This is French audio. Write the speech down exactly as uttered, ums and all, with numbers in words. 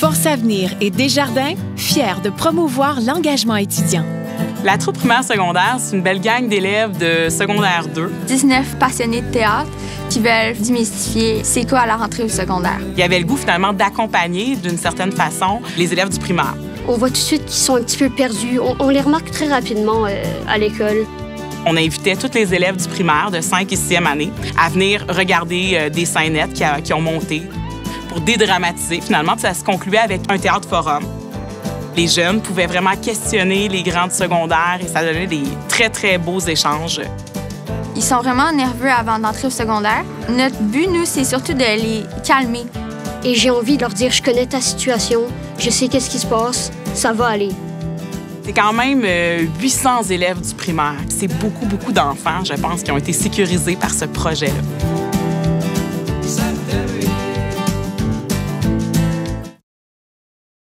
Force Avenir et Desjardins, fiers de promouvoir l'engagement étudiant. La troupe primaire secondaire, c'est une belle gang d'élèves de secondaire deux. dix-neuf passionnés de théâtre qui veulent démystifier c'est quoi la rentrée au secondaire. Il y avait le goût finalement d'accompagner d'une certaine façon les élèves du primaire. On voit tout de suite qu'ils sont un petit peu perdus. On, on les remarque très rapidement euh, à l'école. On invitait tous les élèves du primaire de cinq et sixième année à venir regarder euh, des scénettes qui, a, qui ont monté pour dédramatiser. Finalement, puis ça se concluait avec un théâtre forum. Les jeunes pouvaient vraiment questionner les grands du secondaire et ça donnait des très, très beaux échanges. Ils sont vraiment nerveux avant d'entrer au secondaire. Notre but, nous, c'est surtout de les calmer. Et j'ai envie de leur dire, je connais ta situation, je sais qu'est-ce qui se passe, ça va aller. C'est quand même euh, huit cents élèves du primaire. C'est beaucoup, beaucoup d'enfants, je pense, qui ont été sécurisés par ce projet-là.